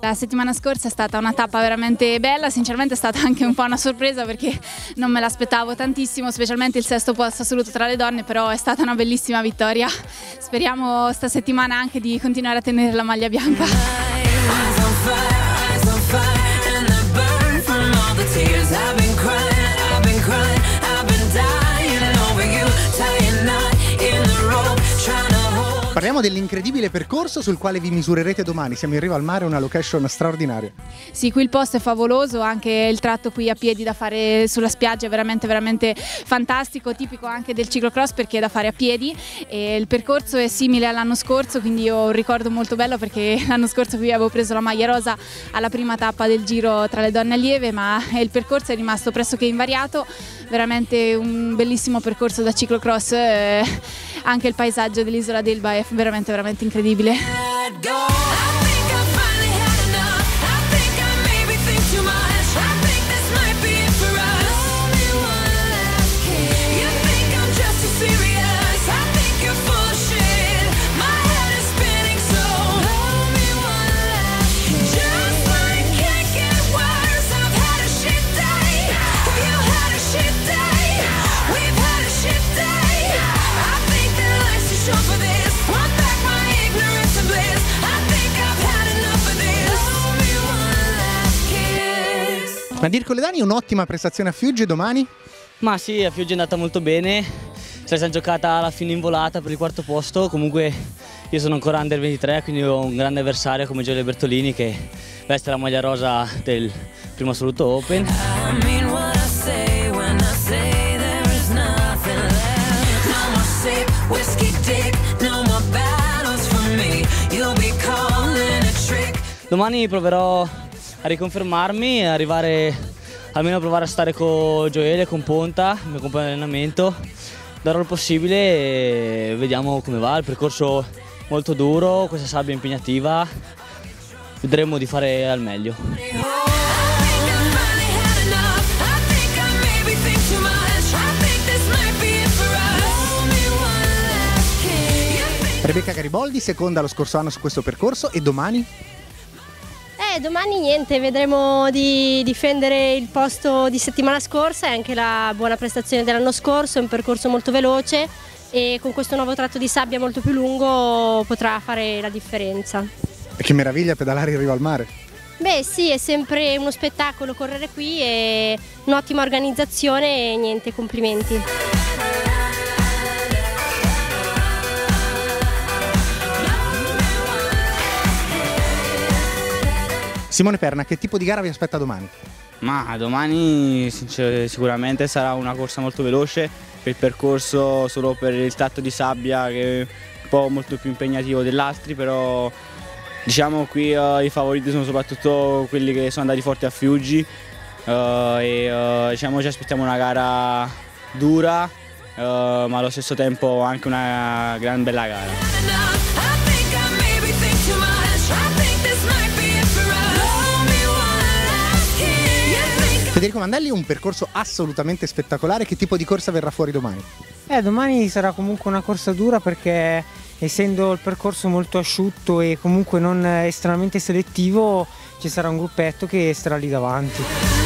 La settimana scorsa è stata una tappa veramente bella, sinceramente è stata anche un po' una sorpresa perché non me l'aspettavo tantissimo, specialmente il sesto posto assoluto tra le donne, però è stata una bellissima vittoria. Speriamo sta settimana anche di continuare a tenere la maglia bianca. Parliamo dell'incredibile percorso sul quale vi misurerete domani. Siamo in riva al mare, una location straordinaria. Sì, qui il posto è favoloso, anche il tratto qui a piedi da fare sulla spiaggia è veramente fantastico, tipico anche del ciclocross perché è da fare a piedi, e il percorso è simile all'anno scorso, quindi io ho un ricordo molto bello perché l'anno scorso qui avevo preso la maglia rosa alla prima tappa del Giro tra le donne allieve, ma il percorso è rimasto pressoché invariato, veramente un bellissimo percorso da ciclocross, anche il paesaggio dell'isola d'Elba è veramente incredibile. Nadir Colledani, un'ottima prestazione a Fiuggi domani? Ma sì, a Fiuggi è andata molto bene, ce la siamo giocata alla fine in volata per il quarto posto, comunque io sono ancora under 23, quindi ho un grande avversario come Giulia Bertolini che veste la maglia rosa del primo assoluto Open. Domani proverò a riconfermarmi e arrivare almeno a provare a stare con Gioele e con Ponta, il mio compagno di allenamento. Darò il possibile e vediamo come va. Il percorso molto duro, questa sabbia è impegnativa, vedremo di fare al meglio. Rebecca Gariboldi, seconda lo scorso anno su questo percorso, e domani? Domani niente, vedremo di difendere il posto di settimana scorsa e anche la buona prestazione dell'anno scorso, è un percorso molto veloce e con questo nuovo tratto di sabbia molto più lungo potrà fare la differenza. E che meraviglia pedalare in riva al mare! Beh sì, è sempre uno spettacolo correre qui e un'ottima organizzazione e niente, complimenti. Simone Perna, che tipo di gara vi aspetta domani? Ma domani sicuramente sarà una corsa molto veloce, per il percorso solo per il tratto di sabbia che è un po' molto più impegnativo degli altri, però diciamo qui i favoriti sono soprattutto quelli che sono andati forti a Fiuggi diciamo ci aspettiamo una gara dura ma allo stesso tempo anche una gran bella gara. Federico Mandelli, un percorso assolutamente spettacolare, che tipo di corsa verrà fuori domani? Domani sarà comunque una corsa dura perché essendo il percorso molto asciutto e comunque non estremamente selettivo ci sarà un gruppetto che starà lì davanti.